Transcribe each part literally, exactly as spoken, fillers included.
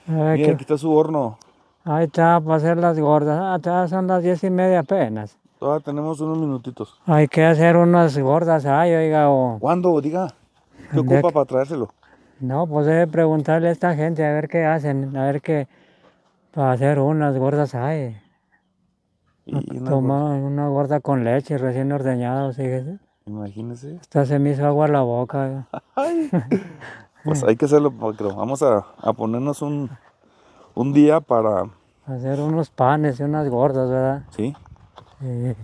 Eh, Mira, que- aquí está su horno. Ahí está para hacer las gordas. Ah, ya son las diez y media apenas. Todavía tenemos unos minutitos. Hay que hacer unas gordas ahí, oiga, o... ¿Cuándo? Diga. ¿Qué de- ocupa para traérselo? No, pues debe preguntarle a esta gente a ver qué hacen, a ver qué... Para hacer unas gordas ahí. Y una gorda. Toma una gorda con leche recién ordeñada, fíjese. Imagínese. Hasta se me hizo agua la boca, oiga. Ay. Pues hay que hacerlo, pero vamos a, a ponernos un, un día para... Hacer unos panes y unas gordas, ¿verdad? Sí. Sí.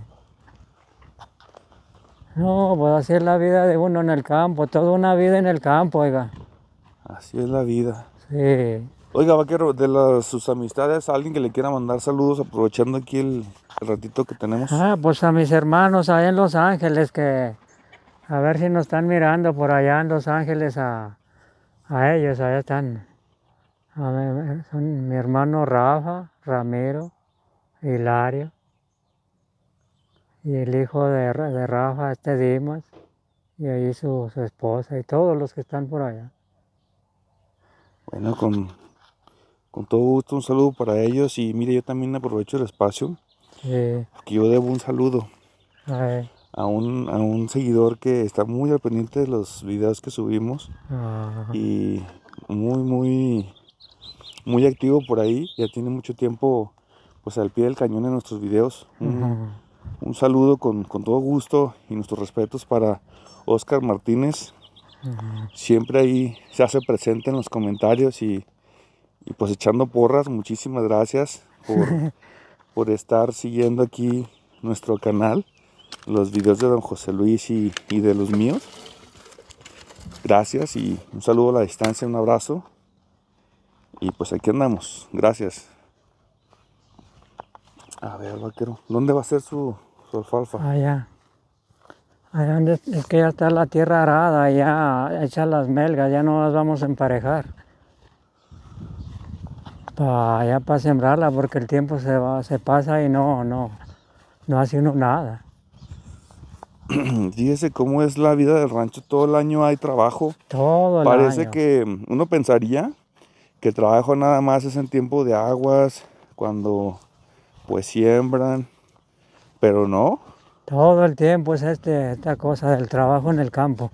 No, pues así es la vida de uno en el campo, toda una vida en el campo, oiga. Así es la vida. Sí. Oiga, vaquero, de las, sus amistades, alguien que le quiera mandar saludos aprovechando aquí el, el ratito que tenemos. Ah, pues a mis hermanos allá en Los Ángeles, que a ver si nos están mirando por allá en Los Ángeles a, a ellos, allá están. A ver, son mi hermano Rafa, Ramiro, Hilario, y el hijo de, Ra- de Rafa, este Dimas, y ahí su, su esposa, y todos los que están por allá. Bueno, con, con todo gusto un saludo para ellos. Y mire, yo también aprovecho el espacio, Sí, porque yo debo un saludo ay, a un, a un seguidor que está muy al pendiente de los videos que subimos ah, y muy, muy, muy activo por ahí. Ya tiene mucho tiempo pues al pie del cañón en nuestros videos. Un, ujú, un saludo con, con todo gusto y nuestros respetos para Oscar Martínez. ujú. Siempre ahí se hace presente en los comentarios y, y pues echando porras. Muchísimas gracias por, por estar siguiendo aquí nuestro canal, los videos de don José Luis y, y de los míos. Gracias y un saludo a la distancia, un abrazo. Y pues aquí andamos. Gracias. A ver, vaquero, ¿dónde va a ser su, su alfalfa? Allá. Allá donde es es que ya está la tierra arada, ya hechas las melgas, ya no las vamos a emparejar. Para allá para sembrarla, porque el tiempo se va, se pasa y no, no, no hace uno nada. Fíjese cómo es la vida del rancho. Todo el año hay trabajo. Todo el Parece año. que uno pensaría que el trabajo nada más es en tiempo de aguas, cuando pues siembran, pero no. Todo el tiempo es este, esta cosa del trabajo en el campo.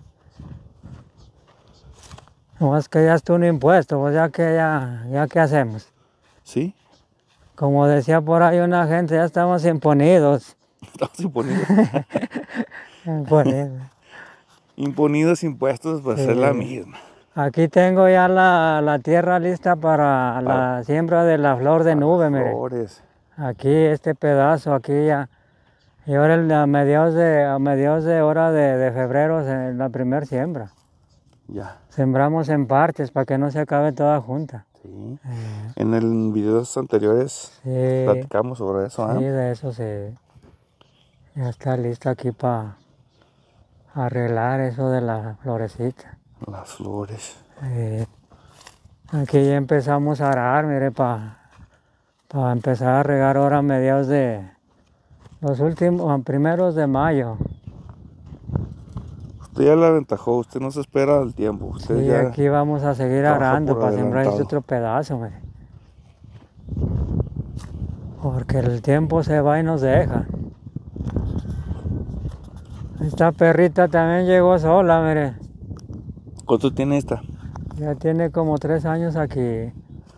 No es que ya está un impuesto, pues ya que ya, ya qué hacemos. Sí, Como decía por ahí una gente, ya estamos imponidos. estamos imponidos. Imponidos. Imponidos impuestos, pues es la Sí. misma. Aquí tengo ya la, la tierra lista para Para, la siembra de la flor de para nube, mire. flores. Aquí este pedazo, aquí ya. Y ahora el- a mediados de, a mediados de hora de, de febrero es la primera siembra. Ya, Sembramos en partes para que no se acabe toda junta. sí. Eh, En el videos anteriores sí, platicamos sobre eso, sí, ¿eh? de eso sí. Ya está listo aquí para arreglar eso de la florecita. Las flores. Eh, aquí ya empezamos a arar, mire, para empezar a regar ahora a mediados de los últimos, primeros de mayo. Usted ya la aventajó, usted no se espera al tiempo. Usted Sí, ya aquí vamos a seguir trabaja arando por para sembrar este adelantado. otro pedazo, mire. Porque el tiempo se va y nos deja. Esta perrita también llegó sola, mire. ¿Cuánto tiene esta? Ya tiene como tres años aquí.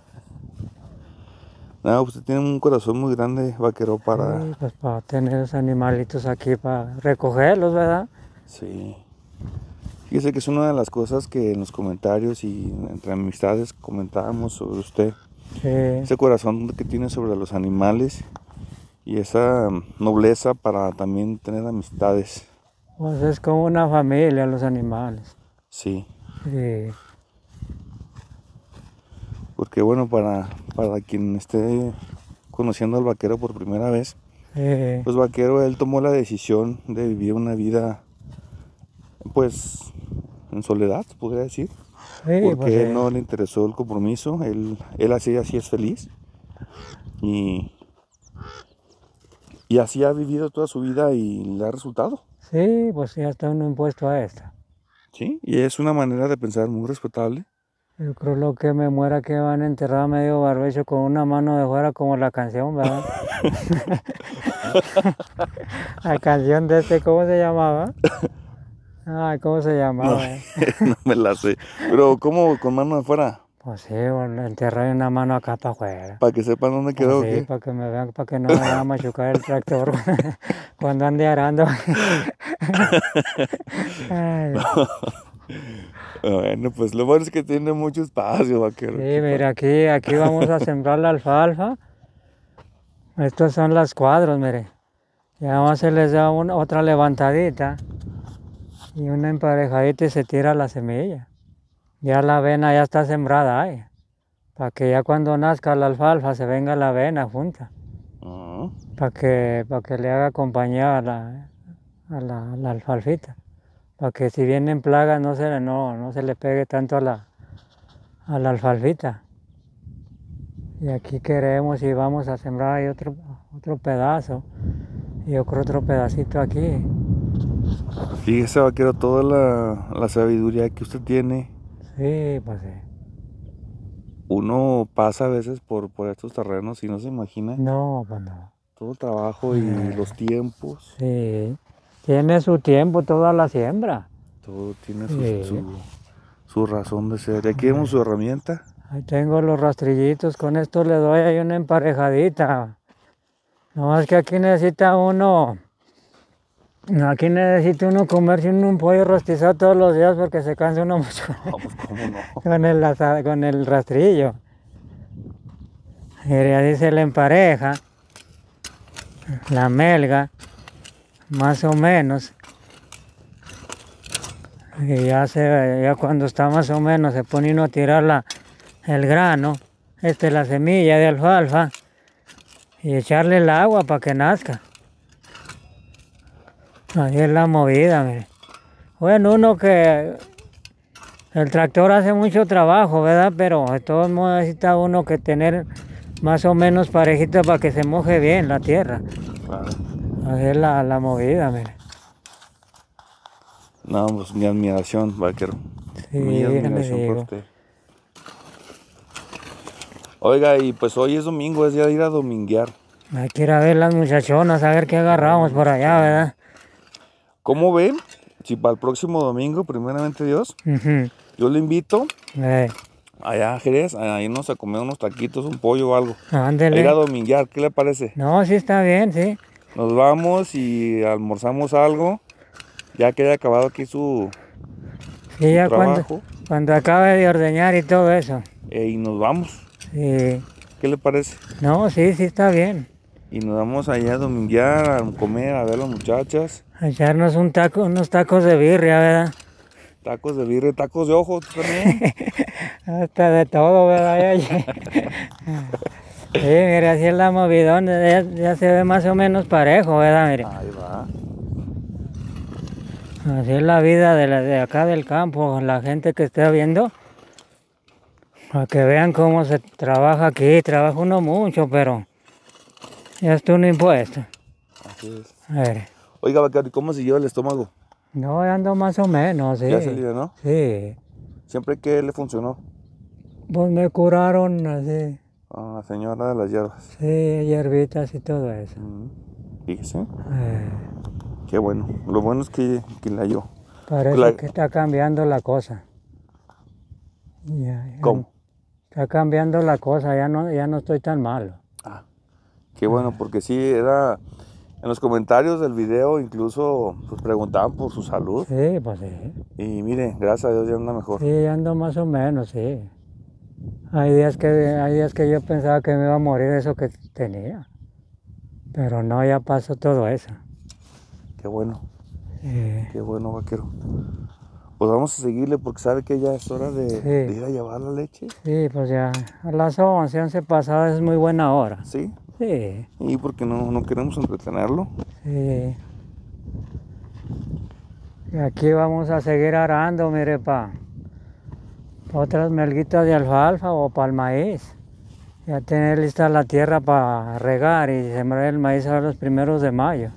No, usted tiene un corazón muy grande, vaquero, para... Sí, pues para tener los animalitos aquí, para recogerlos, ¿verdad? Sí. Fíjese que es una de las cosas que en los comentarios y entre amistades comentábamos sobre usted. Sí, Ese corazón que tiene sobre los animales y esa nobleza para también tener amistades. pues es como una familia los animales. Sí. Sí, Porque bueno, para, para quien esté conociendo al vaquero por primera vez, sí, pues vaquero, él tomó la decisión de vivir una vida, pues, en soledad, podría decir. sí, Porque pues él sí. no le interesó el compromiso, él, él así, así es feliz. Y, y así ha vivido toda su vida y le ha resultado. Sí, pues ya está uno impuesto a esto. ¿Sí? Y es una manera de pensar muy respetable. Yo creo lo que me muera que van a enterrar a medio barbecho con una mano de fuera como la canción, ¿verdad? La canción de este, ¿cómo se llamaba? Ay, ¿cómo se llamaba? No, no me la sé. Pero, ¿cómo con mano de fuera? Pues sí, bueno, enterrar una mano acá para afuera. Para que sepan dónde quedó. Pues sí, ¿Qué? para que me vean, para que no me vaya a machucar el tractor cuando ande arando. Ay, Bueno, pues lo bueno es que tiene mucho espacio, vaquero. sí, mira, aquí, aquí vamos a sembrar la alfalfa. Estos son las cuadros, mire. Ya más se les da una, otra levantadita y una emparejadita y se tira la semilla. Ya la avena ya está sembrada ahí. Para que ya cuando nazca la alfalfa se venga la avena junta. Ah, Para que, para que le haga compañía a la, a la, a la alfalfita. Para que si vienen plagas no se, no, no se le pegue tanto a la, a la alfalfita. Y aquí queremos y vamos a sembrar ahí otro, otro pedazo. Y otro, otro pedacito aquí. Fíjese, vaquero, toda la, la sabiduría que usted tiene. Sí, pues sí. Uno pasa a veces por, por estos terrenos y no se imagina No, pues no. todo el trabajo y Eh. los tiempos. Sí. Tiene su tiempo toda la siembra. Todo tiene su, Sí. su, su razón de ser. Y aquí vemos su herramienta. Ahí tengo los rastrillitos, con esto le doy ahí una emparejadita. No más que aquí necesita uno, aquí necesita uno comerse un, un pollo rostizado todos los días porque se cansa uno mucho No, pues cómo no. con, el, asa- con el rastrillo. Mire, ahí se le empareja la melga, más o menos. Y ya, se, ya cuando está más o menos se pone uno a tirar la, el grano, este la semilla de alfalfa y echarle el agua para que nazca. Ahí es la movida, mire. Bueno, uno que el tractor hace mucho trabajo, ¿verdad? Pero de todos modos necesita uno que tener más o menos parejito para que se moje bien la tierra. Claro. Ahí es la, la movida, mire. No, pues mi admiración, vaquero. Sí, Mi le admiración por digo. usted. Oiga, y pues hoy es domingo, es día de ir a dominguear. Hay que ir a ver las muchachonas, a ver qué agarramos por allá, ¿verdad? ¿Cómo ven? Si para el próximo domingo, primeramente Dios, Ujú. yo le invito Eh, allá a Jerez, a irnos a comer unos taquitos, un pollo o algo. A ándele. ir a dominguear, ¿qué le parece? No, sí está bien, sí. Nos vamos y almorzamos algo, ya que haya acabado aquí su, Sí, ya cuando, trabajo, cuando acabe de ordeñar y todo eso. eh, y nos vamos. Sí. ¿Qué le parece? No, sí, sí está bien. Y nos vamos allá a dominguear, a comer, a ver a las muchachas. A echarnos un taco, unos tacos de birria, ¿verdad? Tacos de birria, tacos de ojo también. Hasta de todo, ¿verdad? Ya- ya. Sí, mire, así es la movidón, ya, ya se ve más o menos parejo, ¿verdad? Mire. Ahí va. Así es la vida de, la, de acá del campo, la gente que esté viendo. Para que vean cómo se trabaja aquí, trabaja uno mucho, pero ya está uno impuesto. Así es. A ver, Oiga, vaquero, ¿y cómo siguió el estómago? no ando más o menos, sí. Ya se alivianó. Sí, ¿Siempre que le funcionó? pues me curaron así, A la señora de las hierbas. sí, hierbitas y todo eso. Mm, Fíjese, Eh, qué bueno. Lo bueno es que, que la halló. parece La- que está cambiando la cosa. Ya, ya ¿Cómo? Está cambiando la cosa, ya no, ya no estoy tan malo. Ah, qué bueno, porque sí, era... En los comentarios del video incluso pues, preguntaban por su salud. Sí, pues sí. Y mire, gracias a Dios ya anda mejor. Sí, ando más o menos, sí. Hay días que, hay días que yo pensaba que me iba a morir de eso que tenía. Pero no, ya pasó todo eso. Qué bueno, Sí. qué bueno, vaquero. Pues vamos a seguirle porque sabe que ya es hora de, Sí. de ir a llevar la leche. Sí, pues ya a las once, once pasadas es muy buena hora. Sí, Sí, y porque no, no queremos entretenerlo. sí. Y aquí vamos a seguir arando, mire, pa, pa otras melguitas de alfalfa o para el maíz. Ya tener lista la tierra para regar y sembrar el maíz a los primeros de mayo.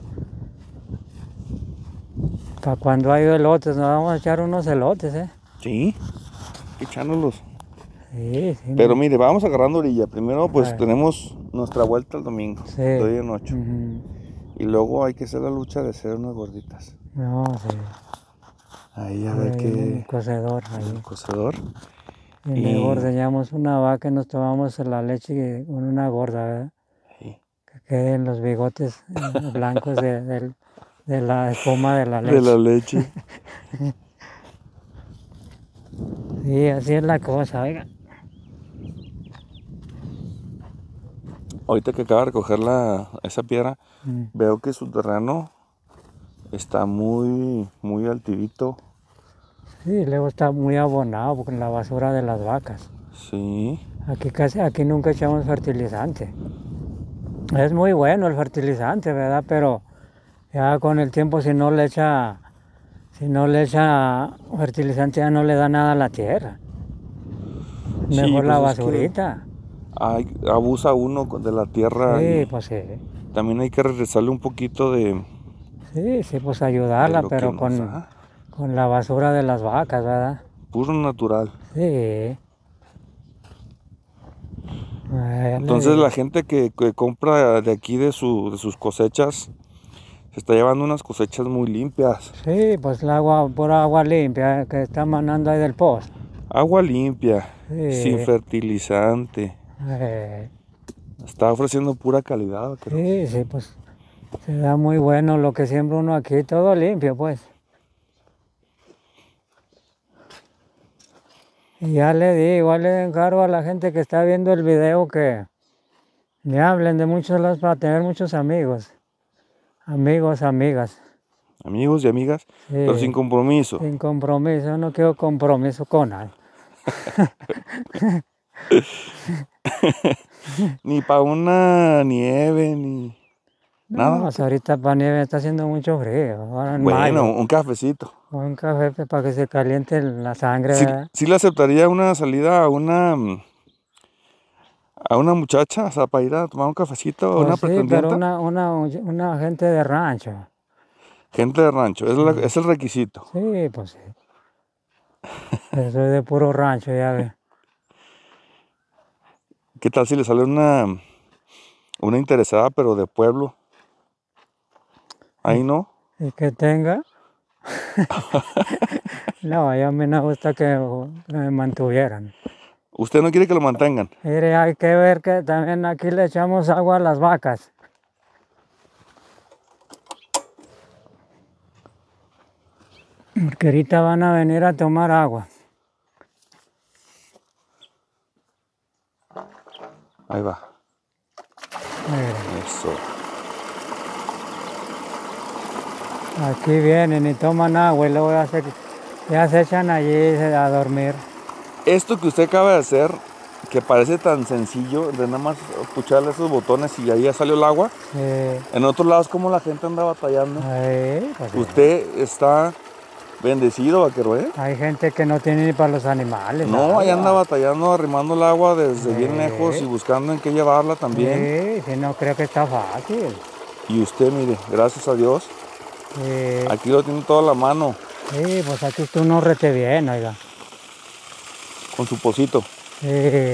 Para cuando hay elotes, nos vamos a echar unos elotes, ¿eh? Sí, echándolos. Sí, sí. Pero no. mire, vamos agarrando orilla. Primero pues Ay. tenemos nuestra vuelta el domingo, Sí. de hoy en ocho. Ujú. Y luego hay que hacer la lucha de hacer unas gorditas. No, sí. Ahí a Sí, ver ahí en el qué... cocedor, En el ahí. cocedor. Y Y... luego ordeñamos una vaca y nos tomamos la leche con una gorda, ¿verdad? Sí. Que queden los bigotes eh, blancos de, del- de la espuma de la De la leche. leche. Sí, así es la cosa, oiga. Ahorita que acaba de recoger la, esa piedra, Mm. veo que su terreno está muy, muy altivito. Sí, luego está muy abonado con la basura de las vacas. Sí. Aquí casi, aquí nunca echamos fertilizante. Es muy bueno el fertilizante, ¿verdad? Pero ya con el tiempo si no le echa, si no le echa fertilizante ya no le da nada a la tierra. Sí, Mejor la pues es que basurita. hay, abusa uno de la tierra Sí, y pues sí. también hay que regresarle un poquito de, Sí, sí, pues de ayudarla, lo que pero nos con, da. con la basura de las vacas, ¿verdad? Puro natural. Sí. Ah, ya le Entonces la digo. gente que, que compra de aquí de, su, de sus cosechas se está llevando unas cosechas muy limpias. Sí, pues el agua, pura agua limpia eh, que está manando ahí del pozo. Agua limpia, sin Sí. fertilizante. Eh, Está ofreciendo pura calidad, vaquero. sí, sí, pues se da muy bueno lo que siembra uno aquí, todo limpio, pues. Y ya le digo, igual le encargo a la gente que está viendo el video que me hablen de muchos lados para tener muchos amigos. Amigos, amigas. Amigos y amigas, pero sin Sí, compromiso. sin compromiso, no quiero compromiso con nadie. Ni para una nieve, ni nada, No, hasta vaquero. ahorita para nieve está haciendo mucho frío, ahora en Bueno, mayo. un cafecito. O un café pe- para que se caliente la sangre, Sí, ¿verdad? sí le aceptaría una salida a una, mm, a una muchacha, o sea, para ir a tomar un cafecito, a una Pues sí, pero pretendienta. una, una, una gente de rancho. Gente de rancho, es, la- Sí, es el requisito. sí, pues sí. Yo soy de puro rancho, ya ve. ¿Qué tal si le sale una, una interesada, pero de pueblo? Ahí no. Y que tenga. No, a mí me gusta que me mantuvieran. Usted no quiere que lo mantengan. Mire, hay que ver que también aquí le echamos agua a las vacas. Porque ahorita van a venir a tomar agua. Ahí va. Mire, Eso. aquí vienen y toman agua y luego ya se, ya se echan allí a dormir. Esto que usted acaba de hacer, que parece tan sencillo, de nada más pucharle esos botones y ahí ya salió el agua. Sí. En otros lados, como la gente anda batallando. Ahí, pues sí. Usted está bendecido, vaquero, ¿eh? Hay gente que no tiene ni para los animales. No, ahí anda agua. batallando, arrimando el agua desde bien lejos y Sí. buscando en qué llevarla también. Sí, sí, no creo que está fácil. Y usted, mire, gracias a Dios, Sí, aquí lo tiene toda la mano, sí, pues aquí tú no rete bien, oiga. con su pocito. Sí,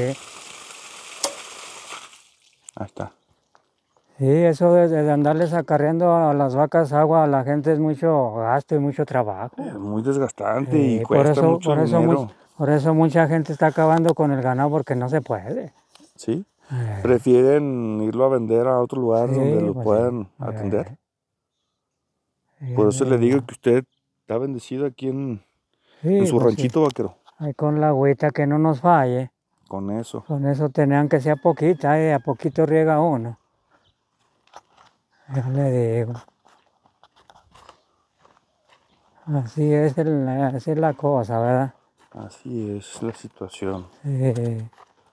Ahí está. sí, eso de, de andarles acarreando a las vacas agua a la gente es mucho gasto y mucho trabajo. Es muy desgastante y Sí, por cuesta eso, mucho por eso, dinero. much- por eso mucha gente está acabando con el ganado porque no se puede. ¿Sí? Eh, Prefieren irlo a vender a otro lugar donde sí, lo pues puedan sí. atender. Eh, Por ya eso le le digo digo. que usted está bendecido aquí en, en Sí, su pues sí. ranchito, vaquero. Ahí con la agüita que no nos falle. Con eso. Con eso tenían que ser poquita, y a poquito riega uno. Ya le digo. Así es, el- así es la cosa, ¿verdad? Así es la situación. Eh,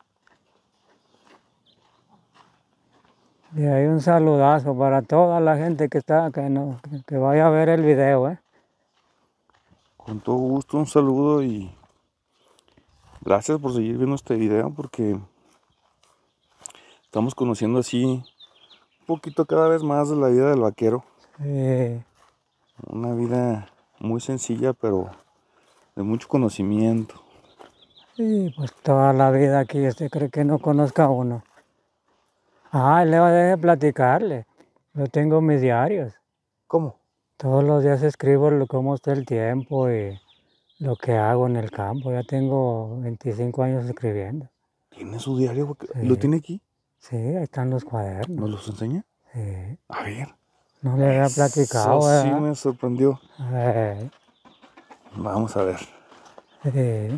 y hay un saludazo para toda la gente que está, que no, que, que vaya a ver el video, ¿eh? Con todo gusto, un saludo y gracias por seguir viendo este video porque estamos conociendo así un poquito cada vez más de la vida del vaquero. Eh, Una vida muy sencilla pero de mucho conocimiento. Y pues toda la vida aquí, este cree que no conozca a uno. Ah, le voy a platicarle. Yo tengo mis diarios. ¿Cómo? Todos los días escribo lo- cómo está el tiempo y lo que hago en el campo. Ya tengo veinticinco años escribiendo. ¿Tiene su diario, vaquero? ¿Lo Sí, tiene aquí? sí, ahí están los ¿Nos cuadernos. los enseña? Sí. A ver. No le había Eso platicado, sí ¿verdad? me sorprendió. Eh, Vamos a ver. sí.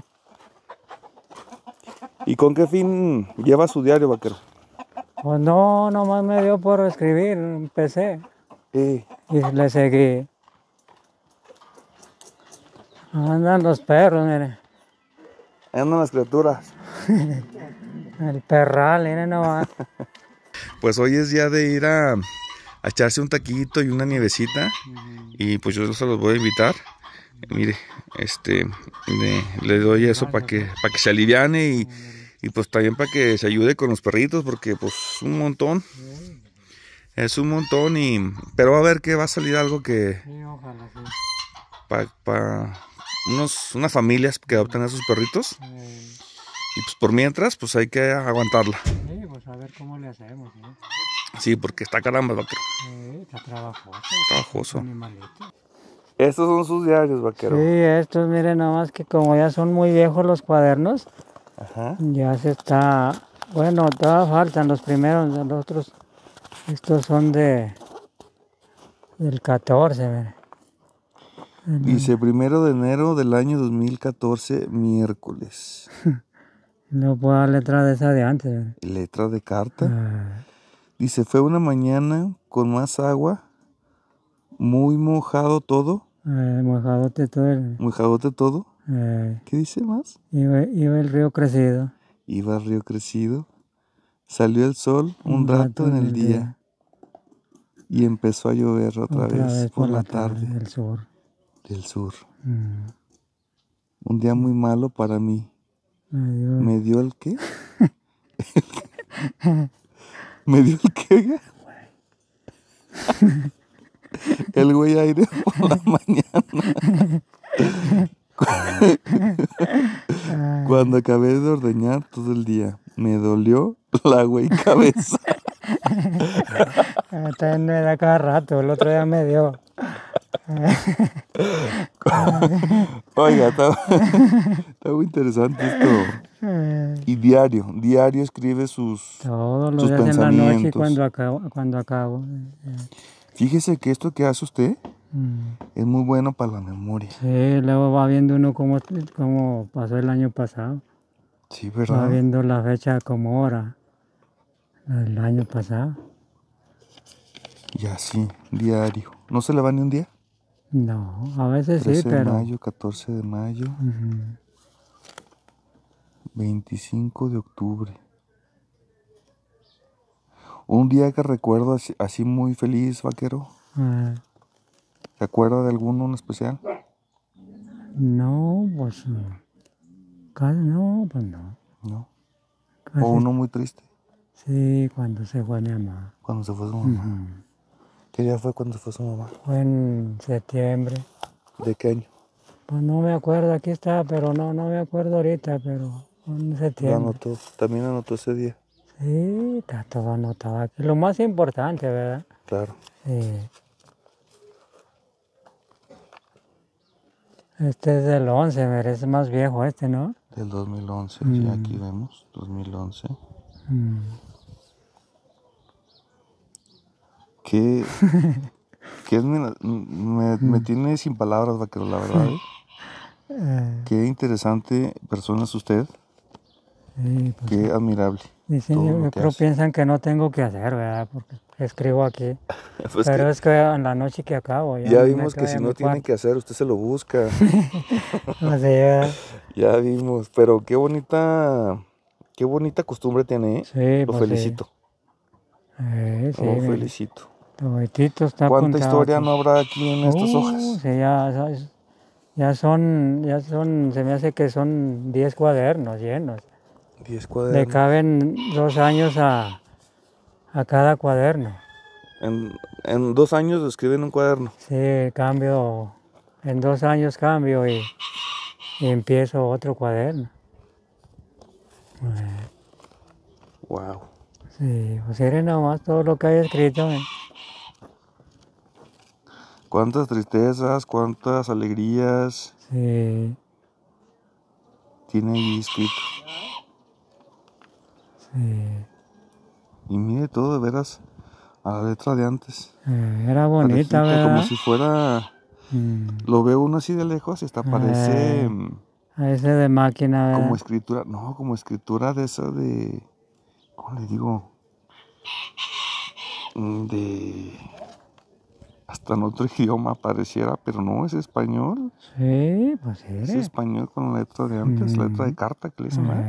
¿Y con qué fin lleva su diario, vaquero? Pues no, nomás me dio por escribir, empecé Eh, y le seguí. Andan los perros, mire. ahí andan las criaturas. El perral, mire nomás. Pues hoy es día de ir a, a echarse un taquito y una nievecita. Y pues yo se los voy a invitar. Mire, este, le, le doy eso para que, para que se aliviane y, y pues también para que se ayude con los perritos, porque pues un montón, es un montón y, pero va a ver que va a salir algo que, Sí, ojalá sí. para pa unos, unas familias que adoptan a sus perritos, Eh, y pues por mientras, pues hay que aguantarla. sí, pues a ver cómo le hacemos, ¿sí? Sí, porque está caramba, vaquero, Sí, está trabajoso. trabajoso. Animalito. Estos son sus diarios, vaquero. Sí, estos, miren, nada más que como ya son muy viejos los cuadernos, Ajá. ya se está, bueno, todavía faltan los primeros, los otros, estos son de, del catorce, miren. Dice primero de enero del año dos mil catorce, miércoles. No puedo dar letra de esa de antes, miren. Letra de carta. Ah, Dice, fue una mañana con más agua, muy mojado todo, eh, mojadote todo el, mojadote todo. eh, ¿Qué dice más? iba, iba el río crecido. Iba el río crecido, salió el sol un rato en el día y empezó a llover otra, Otra vez, vez por la tarde del sur. del sur. Mm, Un día muy malo para mí. adiós. ¿Me dio el qué? ¿Me dio el qué? El güey aire por la mañana. Cuando acabé de ordeñar todo el día, me dolió la güey cabeza. También me da cada rato, el otro día me dio. Oiga, está, está muy interesante esto. Y diario, diario escribe sus, Todos los sus días en la noche pensamientos. cuando acabo. Cuando acabo. Fíjese que esto que hace usted Mm. es muy bueno para la memoria. Sí, luego va viendo uno cómo, cómo pasó el año pasado. Sí, Va ¿verdad? viendo la fecha como hora del año pasado. Y así, diario. ¿No se le va ni un día? No, a veces sí, trece de pero... mayo, catorce de mayo, Ujú. veinticinco de octubre. Un día que recuerdo así, así muy feliz, vaquero. Ah, ¿Se acuerda de alguno en especial? no, pues... no. Casi no, pues no. No. Casi O uno muy triste, sí, cuando se fue mi mamá. cuando se fue su mamá. Ujú. ¿Qué día fue cuando se fue su mamá? Fue en septiembre. ¿De qué año? Pues no me acuerdo, aquí está, pero no, no me acuerdo ahorita, pero fue en Lo septiembre. anotó, también anotó ese día. Sí, está todo anotado aquí. Lo más importante, ¿verdad? Claro. Sí. Este es del once, mire, es más viejo este, ¿no? Del dos mil once, Mm. ya aquí vemos, dos mil once. Mm. ¿Qué, qué es mi- me, me tiene sin palabras, vaquero, la verdad. ¿eh? Eh, Qué interesante persona es usted, sí, pues, qué admirable. dicen, todo yo, lo yo que creo hace. piensan que no tengo que hacer, ¿verdad? Porque escribo aquí. Pues Pero que es que en la noche que acabo, ya, ya me vimos meto que ahí si a no mi tiene cuarto. que hacer, usted se lo busca. Así, ¿verdad? Ya vimos, pero qué bonita, qué bonita costumbre tiene, ¿eh? Sí, Lo pues sí. felicito, Eh, sí, lo mire, felicito. toditito está ¿Cuánta apuntado historia aquí. no habrá aquí en estas Uh, hojas? sí, ya, ya- ya son, ya son, se me hace que son diez cuadernos llenos. Diez Le cuadernos. caben dos años a, a cada cuaderno. En, en dos años escriben un cuaderno. Sí, cambio, en dos años cambio y, y empiezo otro cuaderno. Eh, Wow. sí, pues miren nomás todo lo que hay escrito. eh. Cuántas tristezas, cuántas alegrías Sí, tiene ahí escrito. sí. Y mire todo de veras a la letra de antes. Eh, era bonita, Parejito, como ¿verdad? si fuera. Mm, Lo veo uno así de lejos y hasta parece eh, mm, a ese de máquina, como ¿verdad? escritura. No, como escritura de esa de. ¿Cómo le digo? Mm, De. Hasta en otro idioma pareciera, pero no, es español. Sí, pues sí. Es español con la letra de antes, la letra de Mm, carta que le dicen, ¿verdad? eh,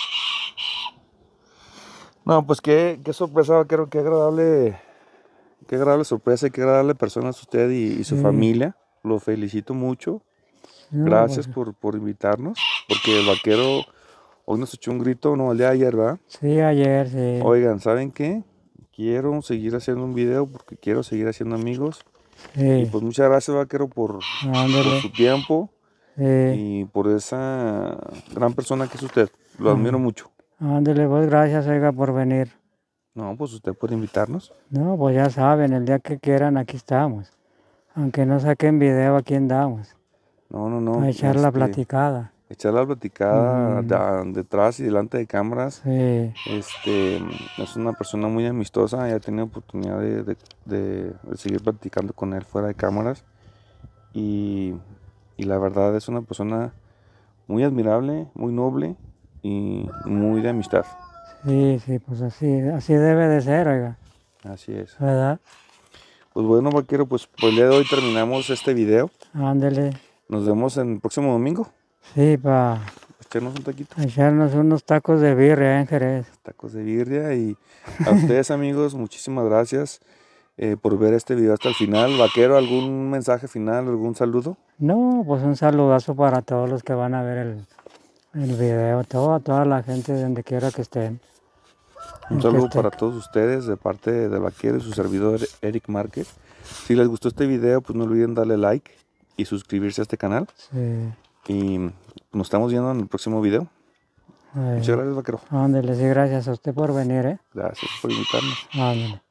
No, pues qué, qué sorpresa, vaquero, qué agradable, qué agradable sorpresa y qué agradable persona es usted y, y su sí. familia. Lo felicito mucho. No, Gracias pues, por, por invitarnos, porque el vaquero hoy nos echó un grito, no, el de ayer, ¿verdad? sí, ayer, sí. Oigan, ¿saben qué? Quiero seguir haciendo un video porque quiero seguir haciendo amigos. Y Sí, pues muchas gracias, vaquero, por, por ándele. su tiempo Sí, y por esa gran persona que es usted. Lo admiro ah, mucho. ándele, pues gracias, oiga, por venir. No, pues usted puede invitarnos. No, pues ya saben, el día que quieran aquí estamos. Aunque no saquen video, aquí andamos. No, no, no. Para echar la Este, platicada. echar la platicada Ujú, da- detrás y delante de cámaras. sí, Este, es una persona muy amistosa. Ya he tenido oportunidad de, de- de- de seguir platicando con él fuera de cámaras. Y, y la verdad es una persona muy admirable, muy noble y muy de amistad. sí, sí, pues así, así debe de ser, oiga. Así es. ¿Verdad? Pues bueno, vaquero, pues por el día de hoy terminamos este video. Ándele. Nos vemos en el próximo domingo. Sí, para Echarnos un taquito. echarnos unos tacos de birria en Jerez. Tacos de birria. Y a ustedes, amigos, muchísimas gracias eh, por ver este video hasta el final. Vaquero, ¿algún mensaje final, algún saludo? No, pues un saludazo para todos los que van a ver el, el video, todo, toda la gente de donde quiera que estén. Un El que saludo esté. para todos ustedes de parte de Vaquero y su servidor Eric Márquez. Si les gustó este video, pues no olviden darle like y suscribirse a este canal. Sí. Y nos estamos viendo en el próximo video. Eh, Muchas gracias, Vaquero. ándele, sí, gracias a usted por venir, ¿eh? Gracias por invitarnos. Ándele.